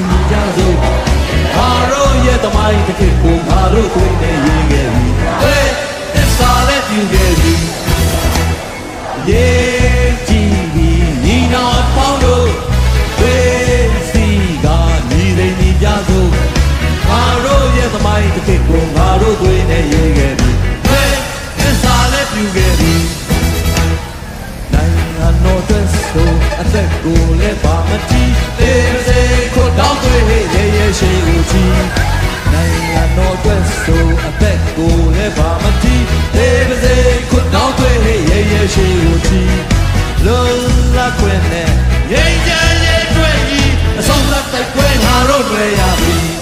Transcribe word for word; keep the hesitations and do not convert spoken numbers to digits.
ညီကြစို့ငါတို့ရဲ့သမိုင်းတစ်ခေတ်ကိုငါတို့ကိုယ်နဲ့ရေးခဲ့ပြီဝဲသစ္စာနဲ့ပြုခဲ့ပြီရေးကြည့်ပြီးညီနောင်ပေါင်းတို့ဝဲစီကညီတွေညီကြစို့ငါတို့ရဲ့သမိုင်းတစ်ခေတ်ကိုငါတို့ကိုယ်နဲ့ရေးခဲ့ပြီဝဲသစ္စာနဲ့ပြုခဲ့ပြီနိုင်ငံတော်အတွက်ဆိုအသက်ကိုလည်းပါမကြည့်သေးစေခို့တောင်းတွေရဲ့ရဲ့ရှိကိုကြည့်နိုင်ငံတော်အတွက်ဆိုအသက်ကိုလည်းပါမကြည့်သေးစေခို့တောင်းတွေရဲ့ရဲ့ရှိကိုကြည့်လုံးလာခွင့်နဲ့ငြိမ်းချမ်းရေးအတွက်ကြီးအဆုံးသတ်တိုက်ပွဲငါတို့တွေ့ရပြီ